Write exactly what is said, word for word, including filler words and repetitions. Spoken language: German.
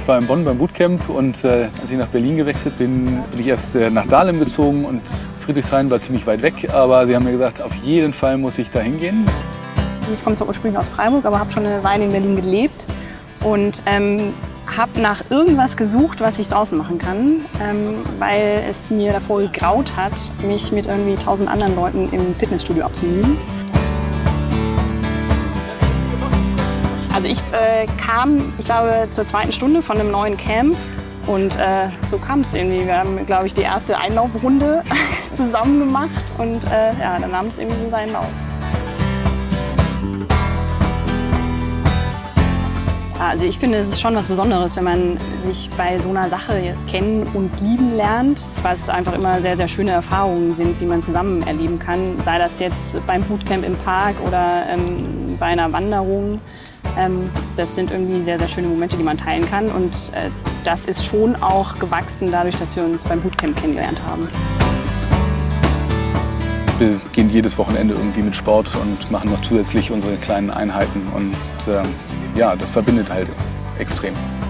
Ich war in Bonn beim Bootcamp und äh, als ich nach Berlin gewechselt bin, bin ich erst äh, nach Dahlem gezogen und Friedrichshain war ziemlich weit weg, aber sie haben mir gesagt, auf jeden Fall muss ich da hingehen. Ich komme zwar ursprünglich aus Freiburg, aber habe schon eine Weile in Berlin gelebt und ähm, habe nach irgendwas gesucht, was ich draußen machen kann, ähm, weil es mir davor gegraut hat, mich mit irgendwie tausend anderen Leuten im Fitnessstudio abzumühen. Also ich äh, kam, ich glaube, zur zweiten Stunde von einem neuen Camp und äh, so kam es irgendwie. Wir haben, glaube ich, die erste Einlaufrunde zusammen gemacht und äh, ja, dann nahm es irgendwie so seinen Lauf. Also ich finde, es ist schon was Besonderes, wenn man sich bei so einer Sache kennen und lieben lernt, weil es einfach immer sehr, sehr schöne Erfahrungen sind, die man zusammen erleben kann. Sei das jetzt beim Bootcamp im Park oder ähm, bei einer Wanderung. Ähm, das sind irgendwie sehr, sehr schöne Momente, die man teilen kann. Und äh, das ist schon auch gewachsen dadurch, dass wir uns beim Bootcamp kennengelernt haben. Wir gehen jedes Wochenende irgendwie mit Sport und machen noch zusätzlich unsere kleinen Einheiten. Und äh, ja, das verbindet halt extrem.